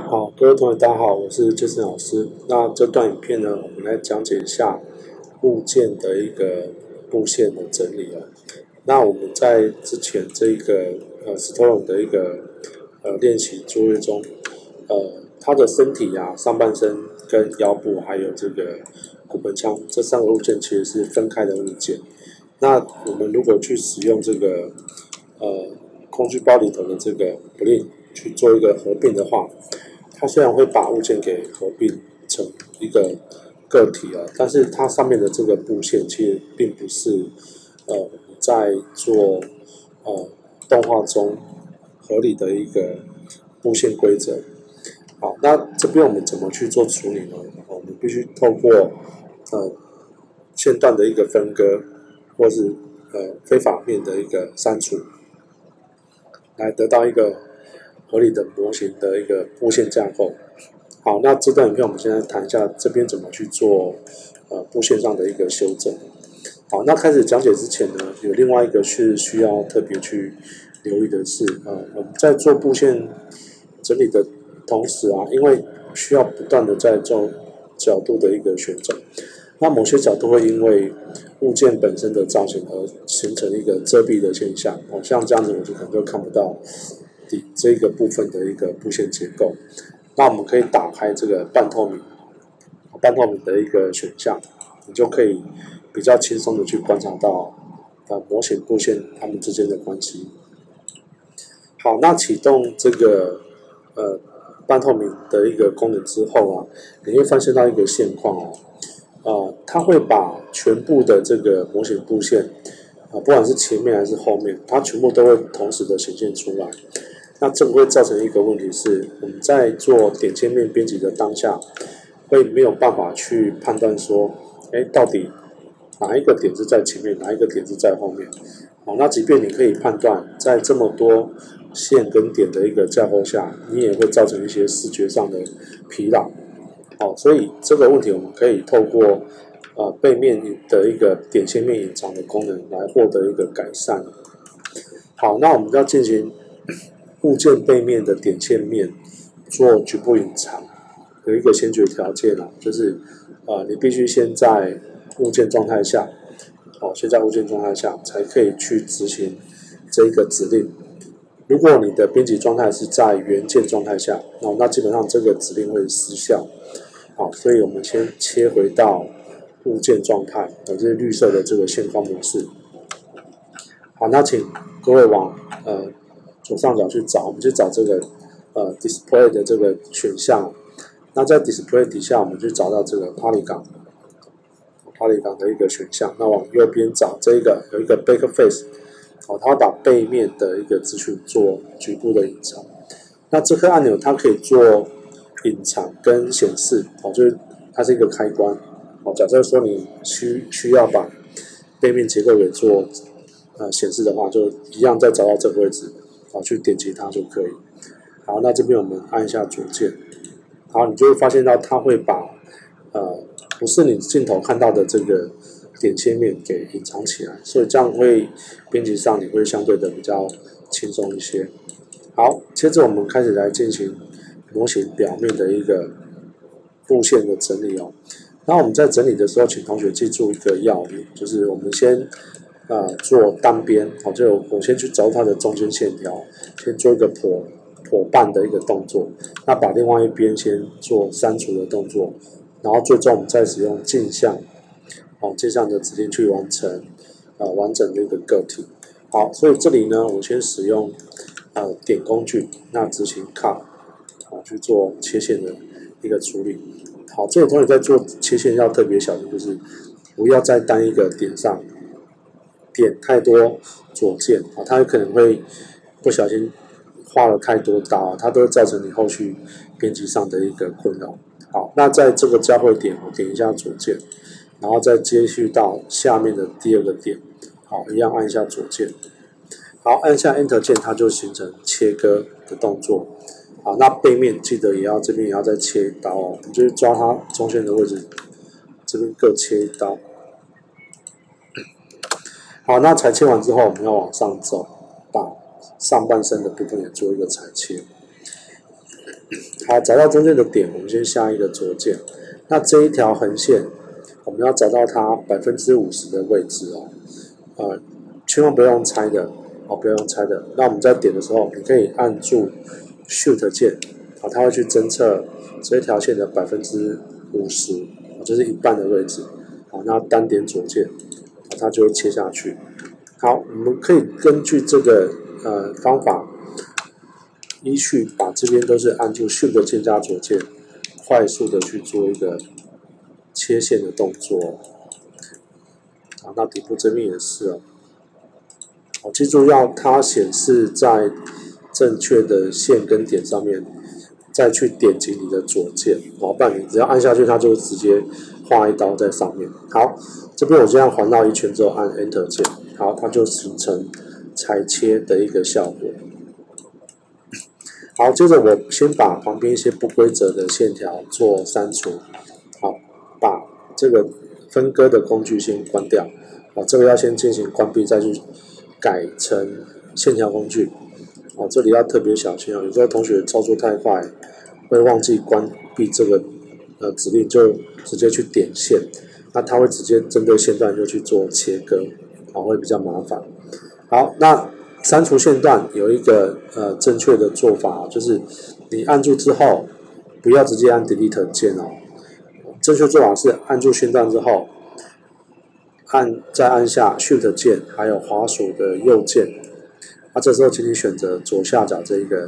好，各位同学，大家好，我是杰森老师。那这段影片呢，我们来讲解一下物件的一个布线的整理哦。那我们在之前这个Storm 的一个练习作业中，他的身体啊、上半身跟腰部还有这个骨盆腔这三个物件其实是分开的物件。那我们如果去使用这个空具包里头的这个 Blend 去做一个合并的话，它虽然会把物件给合并成一个个体啊，但是它上面的这个布线其实并不是在做动画中合理的一个布线规则。好，那这边我们怎么去做处理呢？我们必须透过线段的一个分割，或是非法面的一个删除，来得到一个合理的模型的一个布线架构。好，那这段影片我们现在谈一下这边怎么去做布线上的一个修正。好，那开始讲解之前呢，有另外一个是需要特别去留意的是，我们在做布线整理的同时啊，因为需要不断的在做角度的一个旋转，那某些角度会因为物件本身的造型而形成一个遮蔽的现象，像这样子我就可能就看不到这个部分的一个布线结构。那我们可以打开这个半透明的一个选项，你就可以比较轻松的去观察到模型布线它们之间的关系。好，那启动这个半透明的一个功能之后啊，你会发现到一个现况它会把全部的这个模型布线不管是前面还是后面，它全部都会同时的显现出来。那这个会造成一个问题是，我们在做点切面编辑的当下，会没有办法去判断说，到底哪一个点是在前面，哪一个点是在后面。好，那即便你可以判断，在这么多线跟点的一个架构下，你也会造成一些视觉上的疲劳。好，所以这个问题我们可以透过背面的一个点切面隐藏的功能来获得一个改善。好，那我们要进行物件背面的点切面做局部隐藏，有一个先决条件就是你必须先在物件状态下，先在物件状态下才可以去执行这一个指令。如果你的编辑状态是在原件状态下，那基本上这个指令会失效。好，所以我们先切回到物件状态，就是绿色的这个线框模式。好，那请各位往左上角去找，我们去找这个Display 的这个选项。那在 Display 底下，我们去找到这个 Polygon 的一个选项。那往右边找这个有一个 Backface，它把背面的一个资讯做局部的隐藏。那这颗按钮它可以做隐藏跟显示，就是它是一个开关。假设说你需要把背面结构给做显示的话，就一样再找到这个位置，去点击它就可以。好，那这边我们按一下左键，好，你就会发现到它会把不是你镜头看到的这个点切面给隐藏起来，所以这样会编辑上你会相对的比较轻松一些。好，接着我们开始来进行模型表面的一个布线的整理哦。那我们在整理的时候，请同学记住一个要领，就是我们先做单边，就我先去找它的中间线条，先做一个剖半的一个动作，那把另外一边先做删除的动作，然后最终我们再使用镜像的指令去完成完整的一个个体。好，所以这里呢，我先使用点工具，那执行 Cut， 去做切线的一个处理。好，这里同学在做切线要特别小心，就是不要在单一个点上点太多左键，它有可能会不小心画了太多刀，它都会造成你后续编辑上的一个困扰。好，那在这个交汇点，我点一下左键，然后再接续到下面的第二个点，好，一样按一下左键。好，按下 Enter 键，它就形成切割的动作。好，那背面记得这边也要再切一刀你就是抓它中线的位置，这边各切一刀。好，那裁切完之后，我们要往上走，把上半身的部分也做一个裁切。 好，找到中间的点，我们先下一个左键。那这一条横线，我们要找到它50%的位置哦。千万不要用猜的，不要用猜的。那我们在点的时候，你可以按住 Shift 键，它会去侦测这一条线的50%，就是一半的位置。好，那单点左键，它就会切下去。好，我们可以根据这个方法，依序把这边都是按住 Shift 键加左键，快速的去做一个切线的动作。好，那底部这边也是哦。好，记住要它显示在正确的线跟点上面，再去点击你的左键，不然你只要按下去，它就直接画一刀在上面。好，这边我这样环绕一圈之后按 Enter 键，好，它就形成裁切的一个效果。好，接着我先把旁边一些不规则的线条做删除。好，把这个分割的工具先关掉。好，这个要先进行关闭，再去改成线条工具。好，这里要特别小心哦，有时候同学操作太快，会忘记关闭这个指令，就直接去点线，那它会直接针对线段就去做切割，好，会比较麻烦。好，那删除线段有一个正确的做法，就是你按住之后，不要直接按 Delete 键哦。正确做法是按住线段之后，再按下 Shift 键，还有滑鼠的右键。这时候请你选择左下角这一个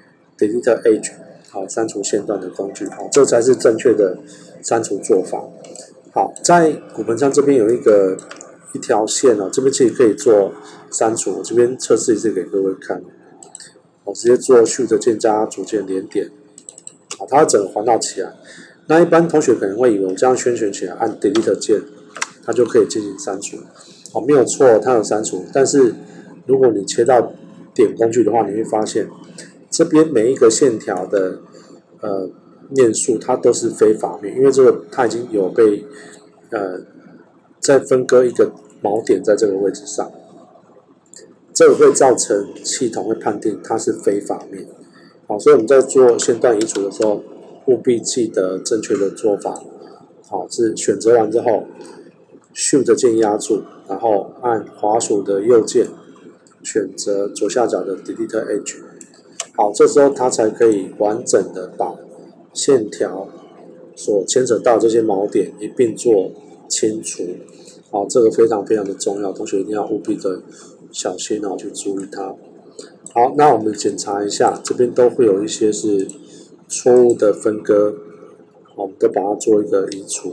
Delete Edge， 好，删除线段的工具，好，这才是正确的删除做法。好，在骨盆上这边有一条线哦，这边其实可以做删除，我这边测试一次给各位看。我直接做 Shift 键加左键连点，好，它整个环绕起来。那一般同学可能会以为我这样圈选起来，按 Delete 键，它就可以进行删除。好，没有错，它有删除，但是如果你切到点工具的话，你会发现这边每一个线条的面数它都是非法面，因为这个它已经有被再分割一个锚点在这个位置上，这个会造成系统会判定它是非法面。好，所以我们在做线段移除的时候，务必记得正确的做法。好，是选择完之后 ，Shift 键压住，然后按滑鼠的右键，选择左下角的 Delete Edge。好，这时候它才可以完整的把线条所牵扯到这些锚点一并做清除。好，这个非常非常的重要，同学一定要务必的小心去注意它。好，那我们检查一下，这边都会有一些是错误的分割，我们都把它做一个移除。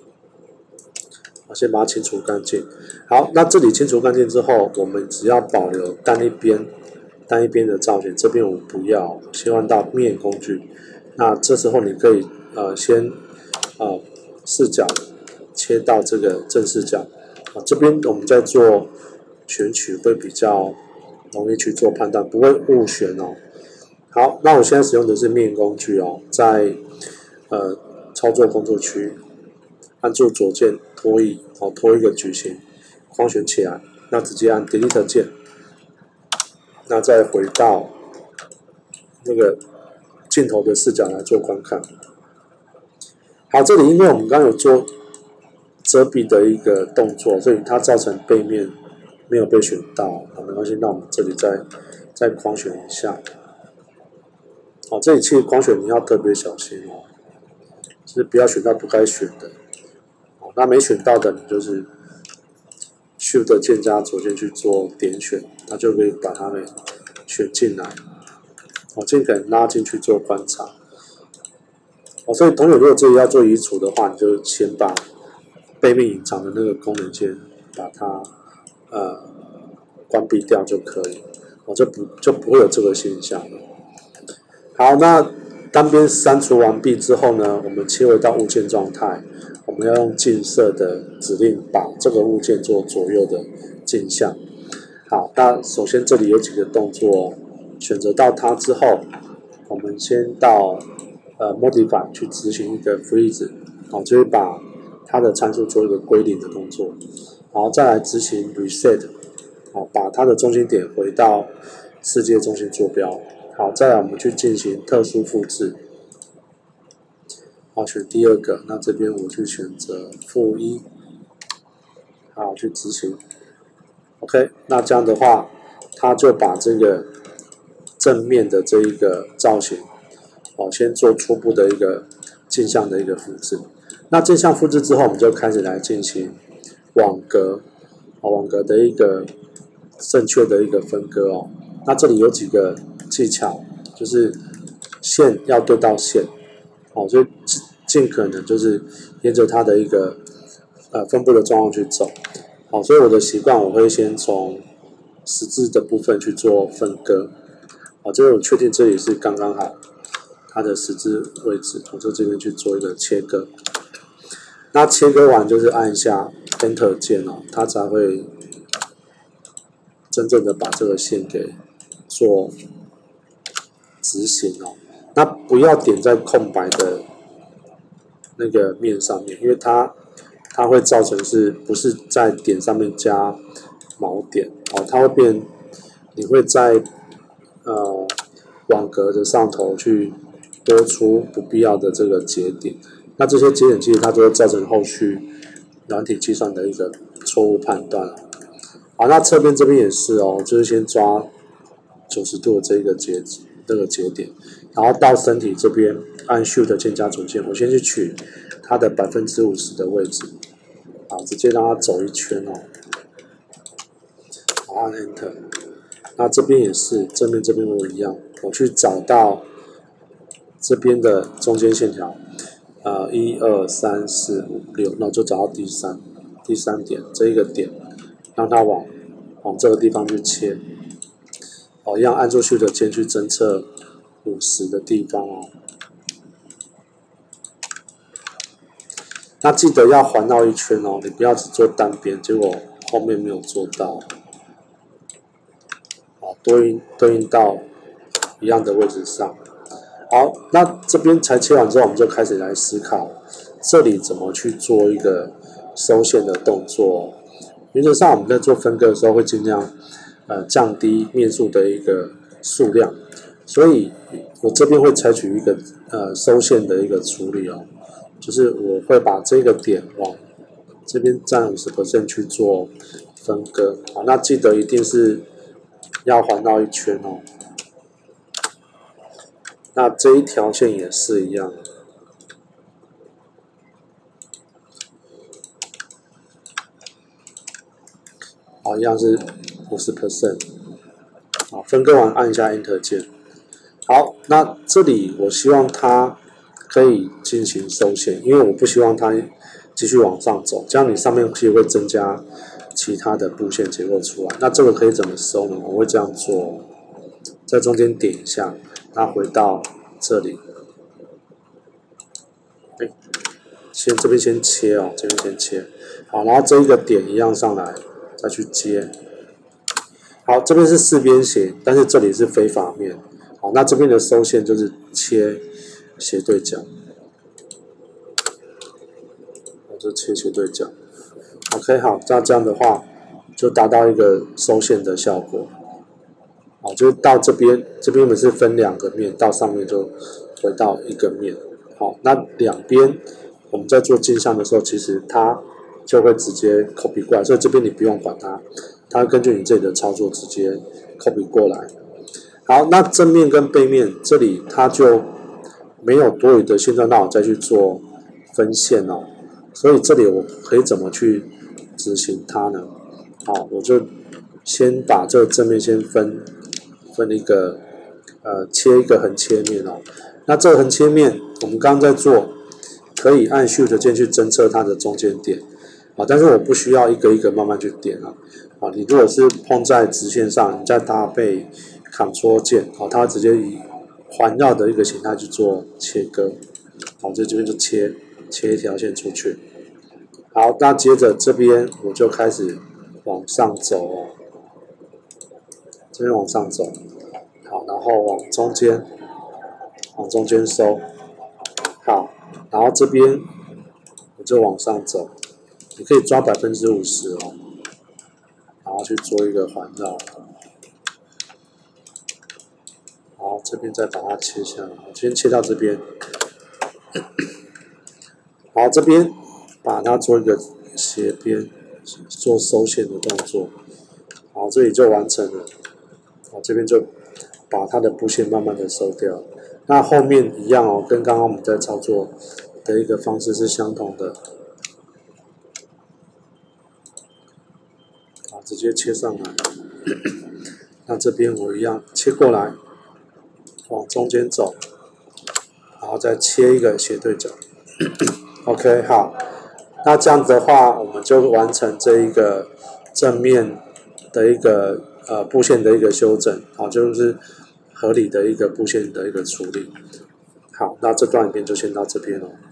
先把它清除干净。好，那这里清除干净之后，我们只要保留单一边的造型，这边我们不要，切换到面工具。那这时候你可以先视角切到这个正视角，这边我们在做选取会比较容易去做判断，不会误选哦。好，那我现在使用的是面工具哦，在操作工作区，按住左键拖移，拖一个矩形，框选起来，那直接按 Delete 键，那再回到那个镜头的视角来做观看。好，这里因为我们刚刚有做遮蔽的一个动作，所以它造成背面没有被选到，没关系，那我们这里再框选一下。好，这里其实框选你要特别小心哦，就是不要选到不该选的。好，那没选到的你就是 Shift 键加左键去做点选，它就可以把它们选进来。好，尽可能拉进去做观察。好，所以同学如果这里要做移除的话，你就先把背面隐藏的那个功能先把它关闭掉就可以，就不会有这个现象了。好，那单边删除完毕之后呢，我们切回到物件状态，我们要用近色的指令把这个物件做左右的镜像。好，那首先这里有几个动作，选择到它之后，我们先到Modify 去执行一个 Freeze， 好，就会把它的参数做一个归零的动作，然后再来执行 Reset， 好，把它的中心点回到世界中心坐标， 好，再来我们去进行特殊复制。好，选第二个，那这边我去选择-1，好，去执行。OK， 那这样的话，它就把这个正面的这一个造型，先做初步的一个镜像的一个复制。那镜像复制之后，我们就开始来进行网格，网格的一个正确的一个分割哦。那这里有几个技巧，就是线要对到线，所以尽可能就是沿着它的一个分布的状况去走。所以我的习惯我会先从十字的部分去做分割，这个我确定这里是刚刚好它的十字位置，我就这边去做一个切割。那切割完就是按一下 Enter 键它才会真正的把这个线给做执行那不要点在空白的那个面上面，因为它会造成不是在点上面加锚点它会变，你会在网格的上头去多出不必要的这个节点，那这些节点其实它就会造成后续软体计算的一个错误判断。好，那侧边这边也是就是先抓90度的这个节点，然后到身体这边按 Shift 键加组件，我先去取它的50%的位置，好，直接让它走一圈好，按 Enter。那这边也是正面这边我一样，我去找到这边的中间线条，1、2、3、4、5、6，那我就找到第三点这一个点，让它往这个地方去切，一样按住 Shift 键去侦测50的地方那记得要环绕一圈你不要只做单边，结果后面没有做到。对应到一样的位置上。好，那这边才切完之后，我们就开始来思考这里怎么去做一个收线的动作。原则上我们在做分割的时候会尽量降低面数的一个数量，所以我这边会采取一个收线的一个处理就是我会把这个点往这边占50% 去做分割。好，那记得一定是要环绕一圈那这一条线也是一样好，一样是50%。好，分割完按一下 Enter 键。好，那这里我希望它可以进行收线，因为我不希望它继续往上走，这样你上面其实会增加其他的布线结构出来。那这个可以怎么收呢？我会这样做，在中间点一下，那回到这里，这边先切这边先切，好，然后这一个点一样上来，再去接。好，这边是4边形，但是这里是非法面。好，那这边的收线就是切斜对角，我就切斜对角。OK， 好，这样的话就达到一个收线的效果。好，就是到这边我们是分2个面，到上面就回到1个面。好，那两边我们在做镜像的时候，其实它就会直接 copy 过来，所以这边你不用管它，它会根据你这里的操作直接 copy 过来。好，那正面跟背面这里它就没有多余的线段，让我再去做分线所以这里我可以怎么去执行它呢？好，我就先把这个正面先分一个切一个横切面那这个横切面我们刚刚在做，可以按 Shift 键去侦测它的中间点但是我不需要一个一个慢慢去点你如果是碰在直线上，你再搭配 Ctrl 键它会直接以环绕的一个形态去做切割。好，这边就切一条线出去。好，那接着这边我就开始往上走这边往上走，好，然后往中间收，好，然后这边我就往上走，你可以抓50%然后去做一个环绕，好， 这边再把它切下来，先切到这边，好，这边把它做一个斜边，做收线的动作，好，这里就完成了，好，这边就把它的布线慢慢的收掉，那后面一样哦，跟刚刚我们在操作的一个方式是相同的，好，直接切上来，那这边我一样切过来，往中间走，然后再切一个斜对角，OK， 好，那这样子的话，我们就完成这一个正面的一个布线的一个修整，好，就是合理的一个布线的一个处理。好，那这段影片就先到这边了。